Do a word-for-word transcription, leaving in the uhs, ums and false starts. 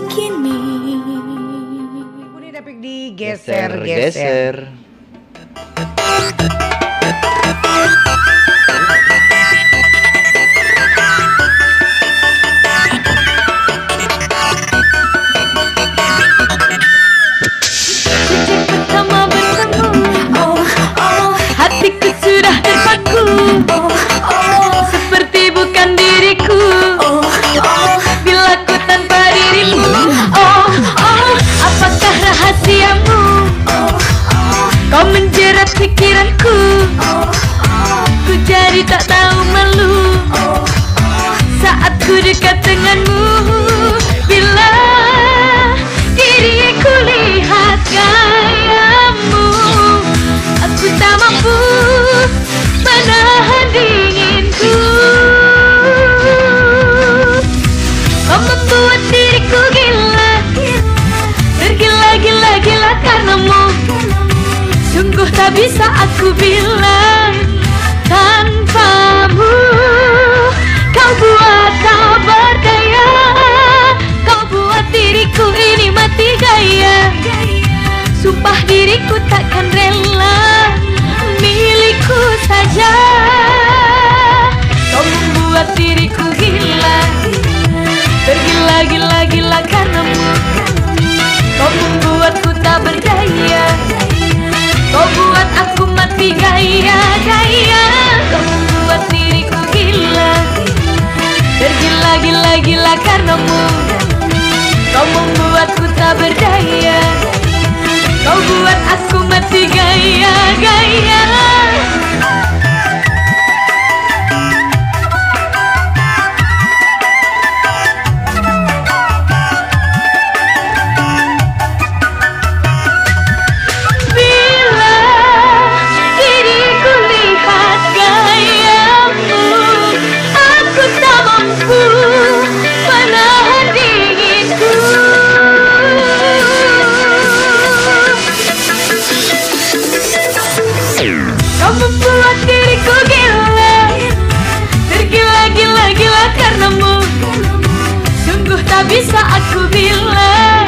kini. Ibu ini dapat digeser-geser. Kau menjerat pikiranku, ku jadi tak tahu malu saat ku dekat denganmu. Bila diriku lihat gayamu, aku tak mampu menahan dinginku. Kau membuat diriku gila, tergila-gila gila karenamu. Sungguh tak bisa aku bilang tanpamu. Kau buat kau berdaya, kau buat diriku ini mati gaya. Sumpah diriku takkan rela milikku saja. Kau membuat diriku gila, tergila-gila gila karenamu. Kau membuatku tak berdaya, kau buat aku mati gaya-gaya. Kau membuat diriku gila, tergila-gila gila karenamu. Kau membuatku tak berdaya, kau buat aku mati gaya-gaya. Kau membuat diriku gila, tergila-gila gila karenamu. Sungguh tak bisa aku bilang